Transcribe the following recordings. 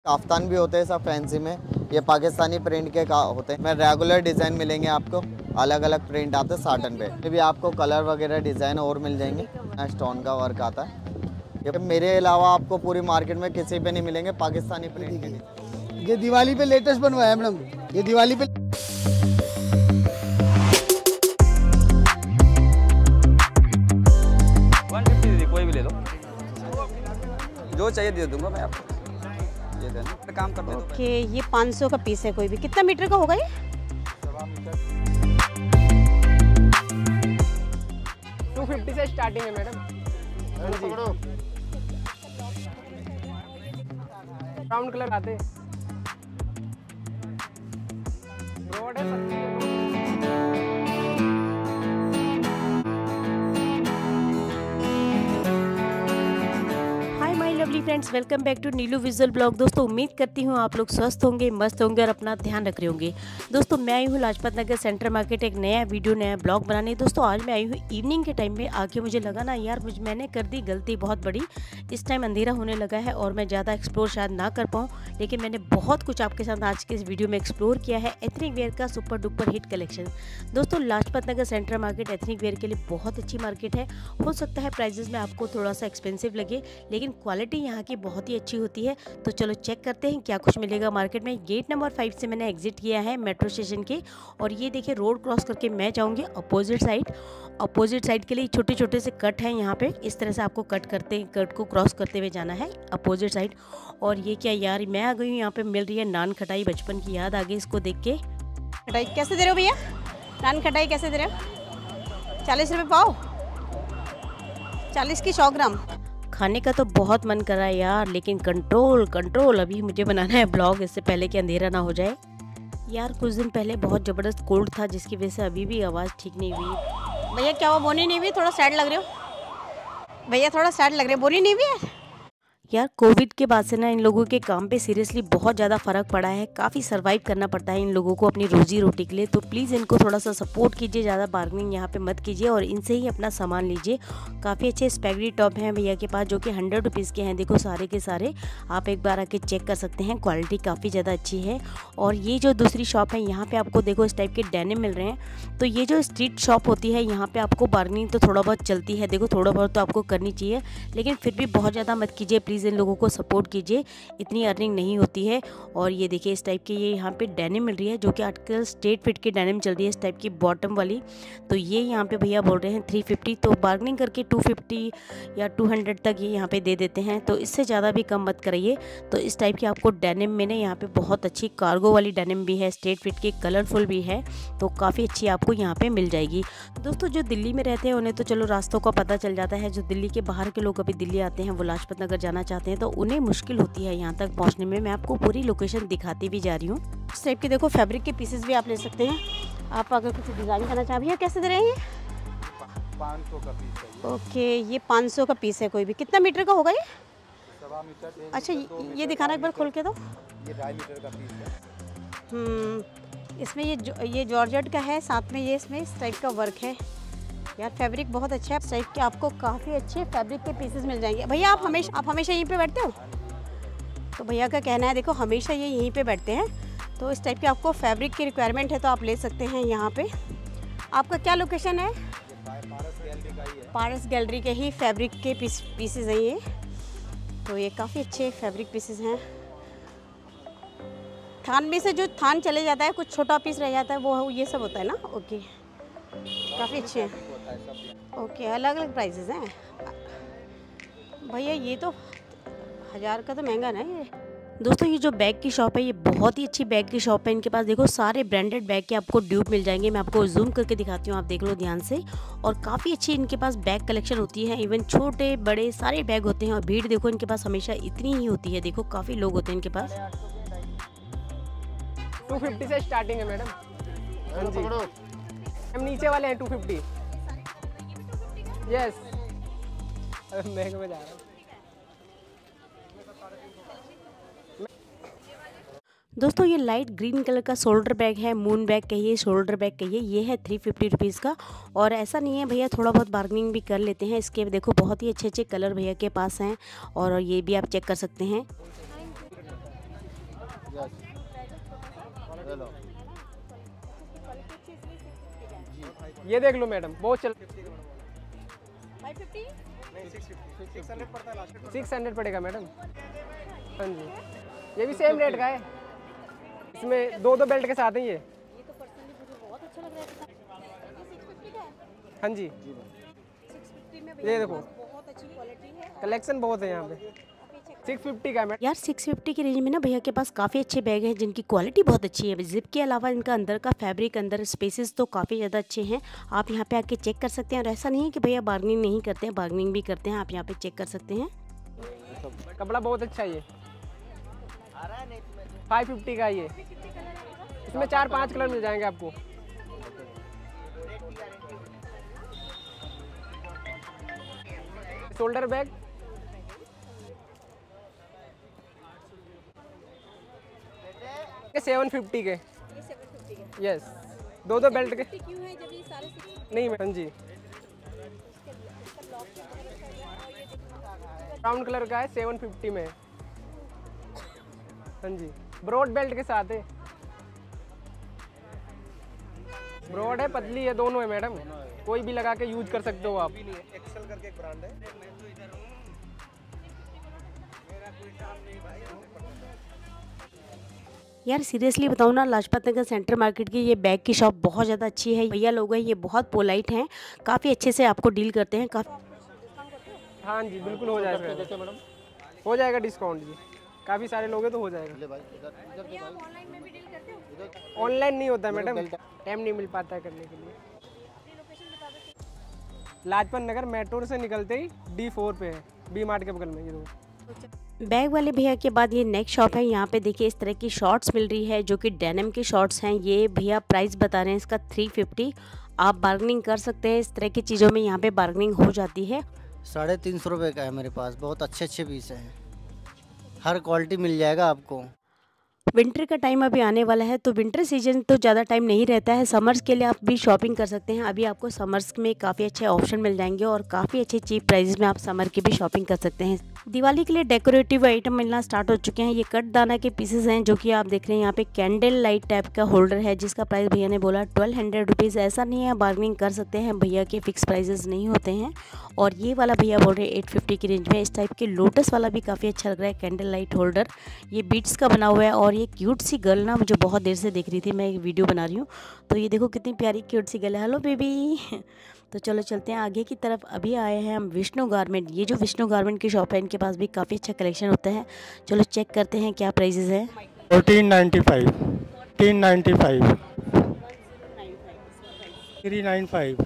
Kaftan भी होते हैं सब फैंसी में, ये पाकिस्तानी प्रिंट के होते हैं। मैं रेगुलर डिज़ाइन मिलेंगे आपको, अलग अलग प्रिंट आते हैं साटन पे। ये भी आपको कलर वगैरह डिज़ाइन और मिल जाएंगे। स्टोन का वर्क आता है। ये मेरे अलावा आपको पूरी मार्केट में किसी पे नहीं मिलेंगे पाकिस्तानी प्रिंट के। ये दिवाली पे लेटेस्ट बनवाया है मैडम, ये दिवाली पे। 150 दीदी, कोई भी ले लो, जो चाहिए दे दूंगा मैं आपको। ये देना काम कर दो। ओके, ये 500 का पीस है। कोई भी कितना मीटर का होगा ये? 250 से स्टार्टिंग है मैडम। ब्राउन कलर आते रोड है। Lovely friends, welcome back to Neelu visual blog. दोस्तों, उम्मीद करती हूँ आप लोग स्वस्थ होंगे, मस्त होंगे और अपना ध्यान रख रहे होंगे। दोस्तों, मैं आई हूँ लाजपत नगर सेंटर मार्केट एक नया वीडियो, नया ब्लॉग बनाने। दोस्तों, आज मैं आई हूँ इवनिंग के टाइम में। आके मुझे लगा ना यार, मैंने कर दी गलती बहुत बड़ी। इस टाइम अंधेरा होने लगा है और मैं ज़्यादा एक्सप्लोर शायद ना कर पाऊँ, लेकिन मैंने बहुत कुछ आपके साथ आज के इस वीडियो में एक्सप्लोर किया है। एथनिक वेयर का सुपर डुपर हिट कलेक्शन। दोस्तों, Lajpat Nagar centre market ethnic wear के लिए बहुत अच्छी मार्केट है। हो सकता है प्राइजेस में आपको थोड़ा सा एक्सपेंसिव लगे, लेकिन क्वालिटी यहाँ की बहुत ही अच्छी होती है। तो चलो चेक करते हैं क्या कुछ मिलेगा मार्केट में। गेट नंबर 5 से मैंने एग्जिट किया है मेट्रो स्टेशन के, और ये देखिए रोड क्रॉस करके मैं जाऊंगी अपोजिट साइड। अपोजिट साइड के लिए छोटे छोटे से कट हैं यहाँ पे, इस तरह से आपको कट को क्रॉस करते हुए जाना है अपोजिट साइड। और ये क्या यार, मैं आ गई हूँ यहाँ पे, मिल रही है नान खटाई। बचपन की याद आ गई इसको देख के। खटाई कैसे दे रहे हो भैया? नान खटाई कैसे दे रहे हो? 40 रुपये पाव, 40 की 100 ग्राम। खाने का तो बहुत मन कर रहा है यार, लेकिन कंट्रोल अभी मुझे बनाना है ब्लॉग, इससे पहले कि अंधेरा ना हो जाए। यार कुछ दिन पहले बहुत ज़बरदस्त कोल्ड था, जिसकी वजह से अभी भी आवाज़ ठीक नहीं हुई। भैया क्या हुआ, बोनी नहीं हुई? थोड़ा सैड लग रहे हो भैया, थोड़ा सैड लग रहे हो, बोनी नहीं हुई है यार। कोविड के बाद से ना इन लोगों के काम पे सीरियसली बहुत ज़्यादा फ़र्क पड़ा है। काफ़ी सर्वाइव करना पड़ता है इन लोगों को अपनी रोजी रोटी के लिए। तो प्लीज़ इनको थोड़ा सा सपोर्ट कीजिए, ज़्यादा बार्गेनिंग यहाँ पे मत कीजिए और इनसे ही अपना सामान लीजिए। काफ़ी अच्छे स्पैगेटी टॉप हैं भैया के पास, जो कि 100 रुपीज़ के हैं। देखो सारे के सारे आप एक बार आके चेक कर सकते हैं, क्वालिटी काफ़ी ज़्यादा अच्छी है। और ये जो दूसरी शॉप है, यहाँ पर आपको देखो इस टाइप के डेनिम मिल रहे हैं। तो ये जो स्ट्रीट शॉप होती है, यहाँ पर आपको बार्गेनिंग तो थोड़ा बहुत चलती है। देखो थोड़ा बहुत तो आपको करनी चाहिए, लेकिन फिर भी बहुत ज़्यादा मत कीजिए प्लीज़। इन लोगों को सपोर्ट कीजिए, इतनी अर्निंग नहीं होती है। और ये देखिए इस टाइप की ये यहाँ पे डेनिम मिल रही है, जो कि आजकल स्ट्रेट फिट की डेनिम चल रही है, इस टाइप की बॉटम वाली। तो ये यहाँ पे भैया बोल रहे हैं 350, तो बार्गेनिंग करके 250 या 200 तक ये यहाँ पे दे देते हैं। तो इससे ज़्यादा भी कम मत कराइए। तो इस टाइप की आपको डेनिम में ना यहाँ पे बहुत अच्छी कार्गो वाली डेनिम भी है, स्ट्रेट फिट की, कलरफुल भी है, तो काफ़ी अच्छी आपको यहाँ पे मिल जाएगी। दोस्तों, जो दिल्ली में रहते हैं उन्हें तो चलो रास्तों का पता चल जाता है। जो दिल्ली के बाहर के लोग अभी दिल्ली आते हैं, वो लाजपत नगर जाना चाहते हैं, तो उन्हें मुश्किल होती है यहाँ तक पहुँचने में। मैं आपको पूरी लोकेशन दिखाती भी जा रही हूँ। इस टाइप के देखो फैब्रिक के पीसेस भी आप ले सकते हैं। आप अगर कुछ डिज़ाइन करना चाहें। भैया कैसे दे रहे हैं ये? 500 का पीस है। ओके, ये 500 का पीस है। कोई भी कितना मीटर का होगा ये? 1.25 मीटर। अच्छा, ये दिखाना एक बार खोल के दो। ये 2.5 मीटर का पीस है। इसमें ये जॉर्जेट का है, साथ में ये इसमें इस टाइप का वर्क है। यार फैब्रिक बहुत अच्छा है। इस टाइप के आपको काफ़ी अच्छे फैब्रिक के पीसेस मिल जाएंगे। भैया आप हमेशा यहीं पे बैठते हो? तो भैया का कहना है देखो हमेशा ये यहीं पे बैठते हैं। तो इस टाइप के आपको फैब्रिक की रिक्वायरमेंट है तो आप ले सकते हैं यहाँ पे। आपका क्या लोकेशन है? पारस गैलरी के ही फैब्रिक के पीसेस हैं ये। तो ये काफ़ी अच्छे फैब्रिक पीसेस हैं। थान में से जो थान चले जाता है, कुछ छोटा पीस रह जाता है, वो ये सब होता है ना। ओके, काफ़ी अच्छे हैं। ओके, अलग अलग प्राइसेस हैं भैया। ये तो 1000 का तो महंगा ना ये। दोस्तों, ये जो बैग की शॉप है, ये बहुत ही अच्छी बैग की शॉप है। इनके पास देखो सारे ब्रांडेड बैग के आपको ड्यूप मिल जाएंगे। मैं आपको जूम करके दिखाती हूँ, आप देख लो ध्यान से। और काफ़ी अच्छी इनके पास बैग कलेक्शन होती है। इवन छोटे बड़े सारे बैग होते हैं। और भीड़ देखो इनके पास हमेशा इतनी ही होती है। देखो काफ़ी लोग होते हैं इनके पास। 250 से स्टार्टिंग है मैडम। हाँ जी, हम नीचे वाले हैं 250। यस, महंगे में जा रहा हूँ। दोस्तों, ये लाइट ग्रीन कलर का शोल्डर बैग है, मून बैग कहिए, शोल्डर बैग कहिए। ये है 350 रुपीज़ का। और ऐसा नहीं है भैया, थोड़ा बहुत बार्गेनिंग भी कर लेते हैं। इसके देखो बहुत ही अच्छे अच्छे कलर भैया के पास हैं, और ये भी आप चेक कर सकते हैं। ये देख लो मैडम, बहुत चल 600 पड़ेगा मैडम। हाँ जी, ये भी सेम रेट का है, इसमें दो बेल्ट के साथ है ये। हाँ जी, ये देखो कलेक्शन बहुत है यहाँ पे। 650 का मैडम। यार 650 की रेंज में ना भैया के पास काफ़ी अच्छे बैग हैं जिनकी क्वालिटी बहुत अच्छी है। जिप के अलावा इनका अंदर का फैब्रिक, अंदर स्पेसेस तो काफ़ी ज़्यादा अच्छे हैं। आप यहाँ पे आके चेक कर सकते हैं। और ऐसा नहीं है कि भैया बार्गेनिंग नहीं करते हैं, बार्गेनिंग भी करते हैं। आप यहाँ पे चेक कर सकते हैं। कपड़ा बहुत अच्छा है ये, 550 का ये। इसमें 4-5 कलर मिल जाएंगे आपको। शोल्डर बैग 750 के। यस, दो बेल्ट के। नहीं मैडम जी, ब्राउन कलर का है, 750 में। हाँ जी, ब्रॉड बेल्ट के साथ है। ब्रॉड है, पतली है, दोनों है मैडम। कोई भी लगा के यूज कर सकते हो आप। एक्सेल करके एक ब्रांड है। यार सीरियसली बताऊँ ना, लाजपत नगर सेंटर मार्केट की ये बैग की शॉप बहुत ज़्यादा अच्छी है। भैया लोग हैं ये बहुत पोलाइट हैं, काफ़ी अच्छे से आपको डील करते हैं। काफ़ी हाँ जी, बिल्कुल हो जाएगा। कैसे मैडम? हो जाएगा डिस्काउंट जी, काफ़ी सारे लोग हैं तो हो जाएगा। ऑनलाइन नहीं होता मैडम, टाइम नहीं मिल पाता है करने के लिए। लाजपत नगर मेट्रो से निकलते ही D4 पे है, बी मार्ट के बगल में। ये दो बैग वाले भैया के बाद ये नेक्स्ट शॉप है। यहाँ पे देखिए इस तरह की शॉर्ट्स मिल रही है जो कि डेनिम की शॉर्ट्स हैं। ये भैया प्राइस बता रहे हैं इसका 350। आप बार्गेनिंग कर सकते हैं, इस तरह की चीज़ों में यहाँ पे बार्गेनिंग हो जाती है। 350 रुपये का है मेरे पास, बहुत अच्छे अच्छे पीस हैं, हर क्वालिटी मिल जाएगा आपको। विंटर का टाइम अभी आने वाला है, तो विंटर सीजन तो ज़्यादा टाइम नहीं रहता है। समर्स के लिए आप भी शॉपिंग कर सकते हैं। अभी आपको समर्स में काफ़ी अच्छे ऑप्शन मिल जाएंगे और काफ़ी अच्छे चीप प्राइस में आप समर की भी शॉपिंग कर सकते हैं। दिवाली के लिए डेकोरेटिव आइटम मिलना स्टार्ट हो चुके हैं। ये कट दाना के पीसेस हैं जो कि आप देख रहे हैं। यहाँ पे कैंडल लाइट टाइप का होल्डर है जिसका प्राइस भैया ने बोला 1200 रुपीज़। ऐसा नहीं है, बार्गेनिंग कर सकते हैं, भैया के फिक्स प्राइजेस नहीं होते हैं। और ये वाला भैया बोल रहे हैं 850 की रेंज में। इस टाइप के लोटस वाला भी काफ़ी अच्छा लग रहा है, कैंडल लाइट होल्डर। ये बीट्स का बना हुआ है और ये क्यूट सी गर्ल ना मुझे बहुत देर से देख रही थी, मैं एक वीडियो बना रही हूँ तो ये देखो कितनी प्यारी क्यूट सी गर्ल है। Hello baby. तो चलो चलते हैं आगे की तरफ। अभी आए हैं हम विष्णु गारमेंट। ये जो विष्णु गारमेंट की शॉप है, इनके पास भी काफ़ी अच्छा कलेक्शन होता है। चलो चेक करते हैं क्या प्राइजेस है। 1495, 1095, 395,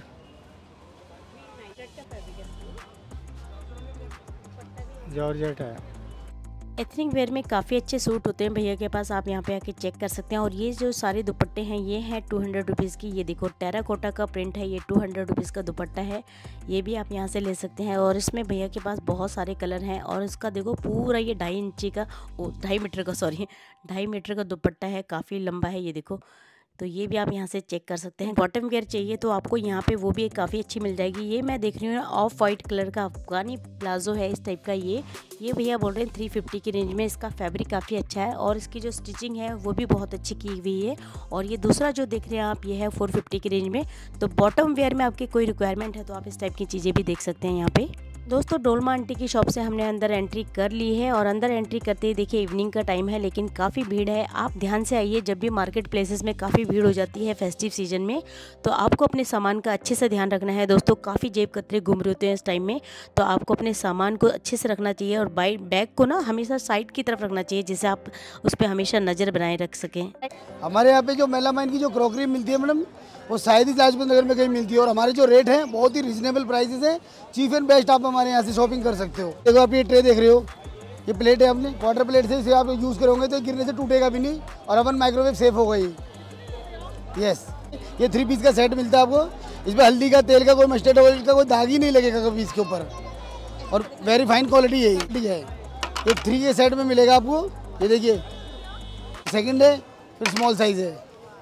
जॉर्जेट है। एथनिक वेयर में काफ़ी अच्छे सूट होते हैं भैया के पास, आप यहाँ पे आके चेक कर सकते हैं। और ये जो सारे दुपट्टे हैं ये हैं 200 रुपीज़ की। ये देखो टेराकोटा का प्रिंट है, ये 200 रुपीज़ का दुपट्टा है। ये भी आप यहाँ से ले सकते हैं। और इसमें भैया के पास बहुत सारे कलर हैं। और इसका देखो पूरा ये 2.5 मीटर का दुपट्टा है, काफ़ी लंबा है ये देखो। तो ये भी आप यहाँ से चेक कर सकते हैं। बॉटम वेयर चाहिए तो आपको यहाँ पे वो भी काफ़ी अच्छी मिल जाएगी। ये मैं देख रही हूँ ऑफ वाइट कलर का अफगानी प्लाजो है इस टाइप का। ये भैया बोल रहे हैं 350 की रेंज में। इसका फैब्रिक काफ़ी अच्छा है और इसकी जो स्टिचिंग है वो भी बहुत अच्छी की हुई है। और ये दूसरा जो देख रहे हैं आप, ये है 450 की रेंज में। तो बॉटम वेयर में आपकी कोई रिक्वायरमेंट है तो आप इस टाइप की चीज़ें भी देख सकते हैं यहाँ पे। दोस्तों डोलमा आंटी की शॉप से हमने अंदर एंट्री कर ली है। और अंदर एंट्री करते ही देखिए इवनिंग का टाइम है लेकिन काफ़ी भीड़ है। आप ध्यान से आइए, जब भी मार्केट प्लेसेस में काफ़ी भीड़ हो जाती है फेस्टिव सीजन में तो आपको अपने सामान का अच्छे से ध्यान रखना है। दोस्तों काफ़ी जेब कतरे घूम रहे होते हैं इस टाइम में, तो आपको अपने सामान को अच्छे से रखना चाहिए। और बैग को ना हमेशा साइड की तरफ रखना चाहिए जिससे आप उस पर हमेशा नज़र बनाए रख सकें। हमारे यहाँ पे जो मेलामाइन की जो क्रॉकरी मिलती है मैडम, वो शायद ही लाजपत नगर में कहीं मिलती है। और हमारे जो रेट हैं बहुत ही रिजनेबल प्राइसेस हैं, चीप एंड बेस्ट। आप हमारे यहाँ से शॉपिंग कर सकते हो। देखो आप ये ट्रे देख रहे हो, ये प्लेट है अपनी वाटर प्लेट से, इसे आप यूज़ करोगे तो गिरने से टूटेगा भी नहीं और अपन माइक्रोवेव सेफ होगा ये। यस, ये 3 पीस का सेट मिलता है आपको। इसमें हल्दी का, तेल का, कोई मस्टर्ड ऑयल का कोई दाग ही नहीं लगेगा कभी इसके ऊपर। और वेरी फाइन क्वालिटी है ये। 3 के सेट में मिलेगा आपको। ये देखिए सेकंड है, फिर स्मॉल साइज है।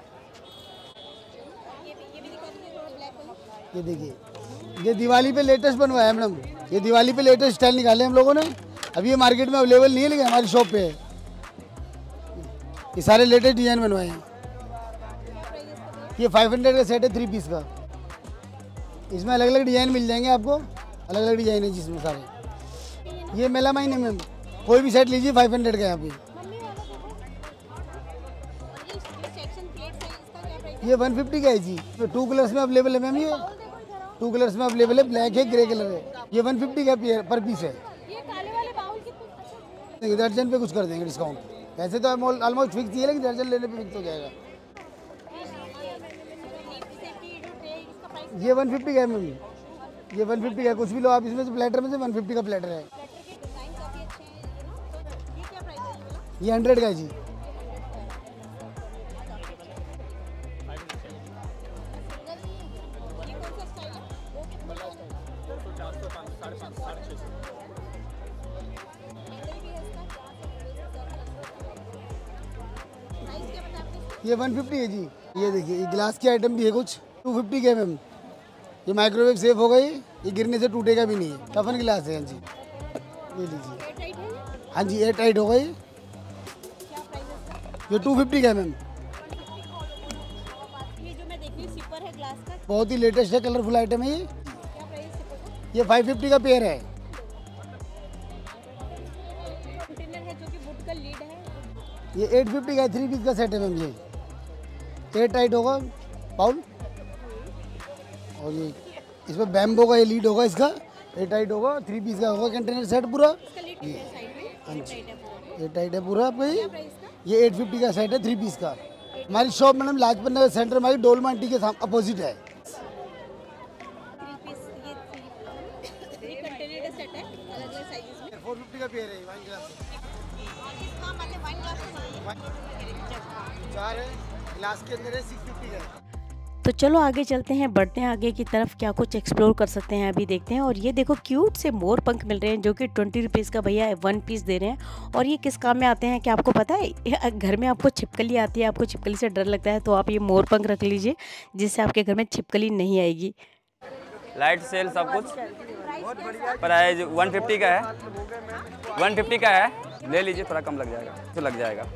ये देखिए, ये दिवाली पे लेटेस्ट बनवाया है मैडम। ये दिवाली पे लेटेस्ट स्टाइल निकाले हम लोगों ने। अभी ये मार्केट में अवेलेबल नहीं है लेकिन हमारी शॉप पे है। ये सारे लेटेस्ट डिजाइन बनवाए हैं। ये 500 का सेट है 3 पीस का। इसमें अलग अलग डिजाइन मिल जाएंगे आपको, अलग अलग डिजाइन है जिसमें सारे। ये मेलामाइन है मैम, कोई भी सेट लीजिए 500 का यहाँ पे। ये 150 का है जी। तो 2 कलर्स में अवेलेबल है मैम, ये 2 कलर्स में अवेलेबल है, ब्लैक है, ग्रे कलर है। ये 150 का पर पीस है। दर्जन पे कुछ कर देंगे डिस्काउंट। वैसे तो ऑलमोस्ट फिक्स ही है, लेकिन दर्जन लेने पे फिक्स हो जाएगा। ये 150 का है मैम, ये 150 का। कुछ भी लो आप इसमें से, प्लेटर में से 150 का प्लेटर है। ये 100 का है जी। ये 150 है जी। ये देखिए, ये गिलास की आइटम भी है कुछ 250 के मैम। ये माइक्रोवेव सेफ हो गई, ये गिरने से टूटेगा भी नहीं है। टफन गिलास है। हाँ जी, ये लीजिए। हाँ जी, एयर टाइट हो गई। ये 250 का है मैम। बहुत ही लेटेस्ट है, कलरफुल आइटम है ये 550 का पेयर है। ये 850 का 3 पीस का सेट है मैम। ये एयर टाइट होगा बाउल, और ये इसमें बैम्बो का ये लीड होगा, इसका एयर टाइट होगा। 3 पीस का होगा कंटेनर सेट पूरा। हाँ जी, एयर टाइट है पूरा आपका। ये 850 का सेट है 3 पीस का। हमारी shop madam Lajpat Nagar centre, हमारी डोलमा आंटी के अपोजिट है। 450 का पेयर है। चार है, ग्लास के अंदर है, 650 का है। तो चलो आगे चलते हैं, बढ़ते हैं आगे की तरफ, क्या कुछ एक्सप्लोर कर सकते हैं अभी देखते हैं। और ये देखो क्यूट से मोर पंख मिल रहे हैं, जो कि 20 रुपीज़ का भैया 1 पीस दे रहे हैं। और ये किस काम में आते हैं, क्या आपको पता है? घर में आपको छिपकली आती है, आपको छिपकली से डर लगता है, तो आप ये मोर पंख रख लीजिए, जिससे आपके घर में छिपकली नहीं आएगी। लाइट सेल सब कुछ प्राइस 150 का है, 150 का है, ले लीजिए, थोड़ा कम लग जाएगा, तो लग जाएगा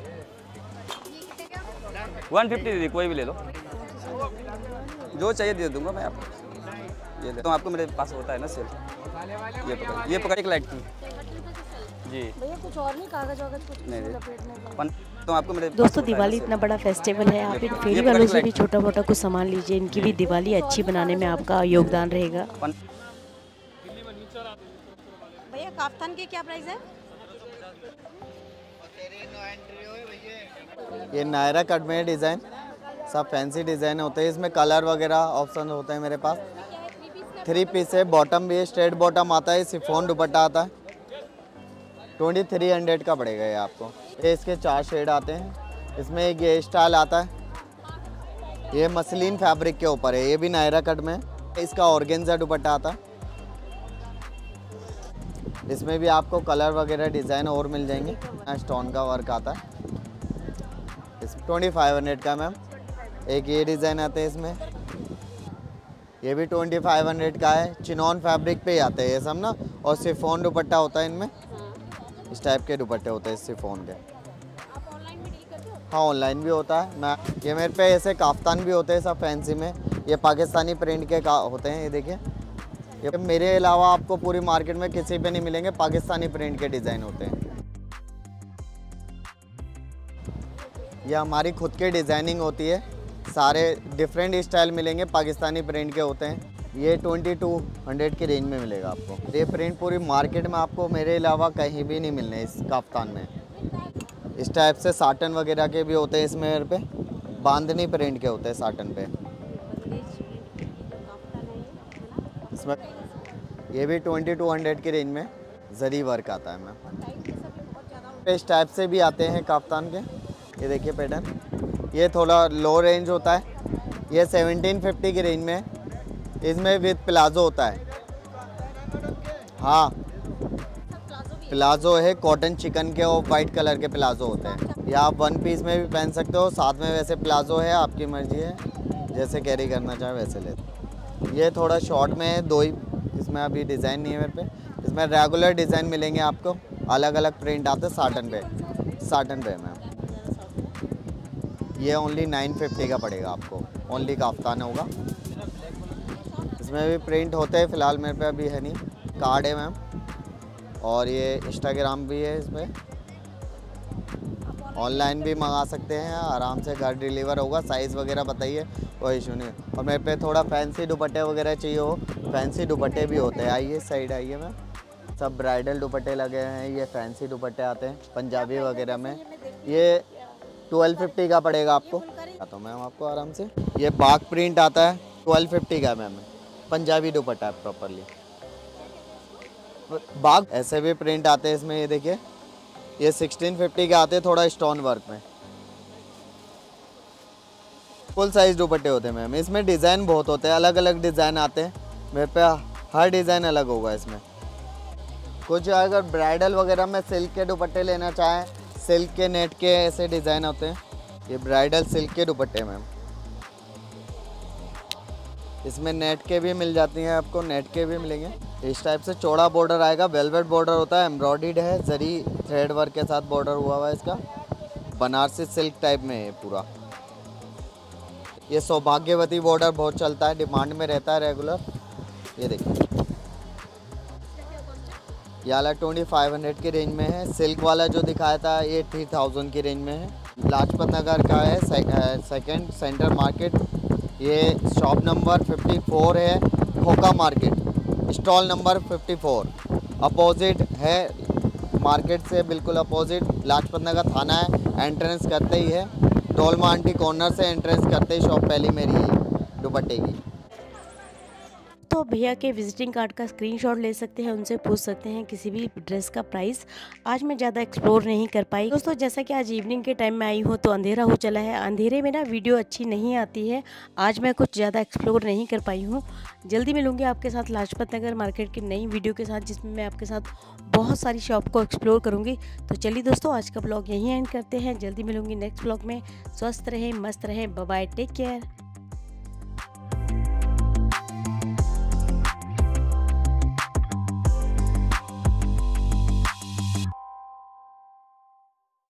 150 दीदी, कोई भी ले लो, जो चाहिए दे दूंगा मैं आपको। ये ले तो आपको मेरे पास होता है ना सेल। ये पकड़ एक लाइट की जी भैया, कुछ और नहीं, कागज वागज कुछ नहीं तो आपको मेरे दोस्तों दिवाली इतना बड़ा फेस्टिवल है, आप इन फेरी वालों से भी छोटा मोटा कुछ सामान लीजिए, इनकी भी दिवाली अच्छी बनाने में आपका योगदान रहेगा। भैया काफ्तान के क्या प्राइस है? ये नायरा कट में डिज़ाइन, सब फैंसी डिज़ाइन होते हैं। इसमें कलर वगैरह ऑप्शन होते हैं मेरे पास। 3 पीस है, बॉटम भी है, स्ट्रेट बॉटम आता है, शिफॉन दुपट्टा आता है। 2300 का पड़ेगा ये आपको। ये इसके 4 शेड आते हैं। इसमें एक ये स्टाइल आता है, ये मसलिन फैब्रिक के ऊपर है, ये भी नायरा कट में। इसका ऑर्गेन्जा दुपट्टा आता है। इसमें भी आपको कलर वगैरह डिज़ाइन और मिल जाएंगे। स्टोन का वर्क आता है। इस 2500 का मैम। एक ये डिज़ाइन आते हैं इसमें, ये भी 2500 का है। चिनॉन फैब्रिक पे ही आते हैं ये सब ना, और सिफोन दुपट्टा होता है इनमें, इस टाइप के दुपट्टे होते हैं सिफोन के। हाँ, ऑनलाइन भी होता है। मैं ये मेरे पे ऐसे काफ्तान भी होते हैं सब फैंसी में, ये पाकिस्तानी प्रिंट के होते हैं। ये देखिए, ये मेरे अलावा आपको पूरी मार्केट में किसी पे नहीं मिलेंगे, पाकिस्तानी प्रिंट के डिज़ाइन होते हैं। ये हमारी खुद की डिज़ाइनिंग होती है, सारे डिफरेंट स्टाइल मिलेंगे, पाकिस्तानी प्रिंट के होते हैं। ये 2200 की रेंज में मिलेगा आपको। ये प्रिंट पूरी मार्केट में आपको मेरे अलावा कहीं भी नहीं मिलने इस काफ्तान में। इस टाइप से साटन वगैरह के भी होते हैं इसमें, मेरे पे बांधनी प्रिंट के होते हैं साटन पे। इसमें ये भी 2200 की रेंज में जरी वर्क आता है मैम। इस टाइप से भी आते हैं काफ्तान के। ये देखिए पैटर्न, ये थोड़ा लो रेंज होता है, ये 1750 की रेंज में। इसमें विद प्लाजो होता है। हाँ, प्लाजो है, कॉटन चिकन के और वाइट कलर के प्लाजो होते हैं। या आप 1 पीस में भी पहन सकते हो, साथ में वैसे प्लाजो है, आपकी मर्जी है, जैसे कैरी करना चाहे वैसे ले। ये थोड़ा शॉर्ट में है, 2 ही, इसमें अभी डिज़ाइन नहीं है मेरे पे। इसमें रेगुलर डिज़ाइन मिलेंगे आपको, अलग अलग प्रिंट आते हैं साटन पे मैम। ये ओनली 950 का पड़ेगा आपको, ओनली काफ्तान होगा। इसमें भी प्रिंट होते हैं, फ़िलहाल मेरे पे अभी है नहीं। कार्ड है मैम, और ये इंस्टाग्राम भी है इसमें, ऑनलाइन भी मंगा सकते हैं, आराम से घर डिलीवर होगा। साइज़ वगैरह बताइए, कोई इशू नहीं। और मेरे पे थोड़ा फैंसी दुपट्टे वगैरह चाहिए हो, फैंसी दुपट्टे भी होते हैं। आइए साइड आइए मैम, सब ब्राइडल दुपट्टे लगे हैं, ये फैंसी दुपट्टे आते हैं पंजाबी वगैरह में। ये 1250 का पड़ेगा आपको। तो मैम आपको आराम से ये बाग प्रिंट आता है, 1250 का मैम, पंजाबी दुपट्टा है प्रॉपरली। बाग ऐसे भी प्रिंट आते हैं इसमें, ये देखिए ये 1650 के आते हैं, थोड़ा स्टोन वर्क में। फुल साइज दुपट्टे होते हैं मैम। इसमें डिज़ाइन बहुत होते हैं, अलग अलग डिज़ाइन आते हैं मेरे पे, हर डिज़ाइन अलग होगा इसमें। कुछ अगर ब्राइडल वगैरह में सिल्क के दुपट्टे लेना चाहें, सिल्क के नेट के ऐसे डिज़ाइन होते हैं। ये ब्राइडल सिल्क के दुपट्टे मैम, इसमें नेट के भी मिल जाती हैं आपको, नेट के भी मिलेंगे। इस टाइप से चौड़ा बॉर्डर आएगा, वेलवेट बॉर्डर होता है, एम्ब्रॉयडर्ड है, जरी थ्रेड वर्क के साथ बॉर्डर हुआ हुआ है इसका। बनारसी सिल्क टाइप में है पूरा। ये सौभाग्यवती बॉर्डर बहुत चलता है, डिमांड में रहता है रेगुलर। ये देखिए ये वाला 2500 की रेंज में है। सिल्क वाला जो दिखाया था ये 3000 की रेंज में है। लाजपत नगर का है, सेकंड सेंटर मार्केट। ये शॉप नंबर 54 है, खोखा मार्केट, स्टॉल नंबर 54। अपोजिट है, मार्केट से बिल्कुल अपोजिट लाजपत नगर थाना है। एंट्रेंस करते ही है, डोलमा आंटी कॉर्नर से एंट्रेंस करते ही शॉप पहली मेरी है दुपट्टे की। तो भैया के विजिटिंग कार्ड का स्क्रीनशॉट ले सकते हैं, उनसे पूछ सकते हैं किसी भी ड्रेस का प्राइस। आज मैं ज़्यादा एक्सप्लोर नहीं कर पाई दोस्तों, जैसा कि आज इवनिंग के टाइम में आई हूँ तो अंधेरा हो चला है। अंधेरे में ना वीडियो अच्छी नहीं आती है, आज मैं कुछ ज़्यादा एक्सप्लोर नहीं कर पाई हूँ। जल्दी मिलूँगी आपके साथ लाजपत नगर मार्केट की नई वीडियो के साथ, जिसमें मैं आपके साथ बहुत सारी शॉप को एक्सप्लोर करूँगी। तो चलिए दोस्तों, आज का ब्लॉग यहीं एंड करते हैं। जल्दी मिलूँगी नेक्स्ट ब्लॉग में। स्वस्थ रहें, मस्त रहें, बाय बाय, टेक केयर।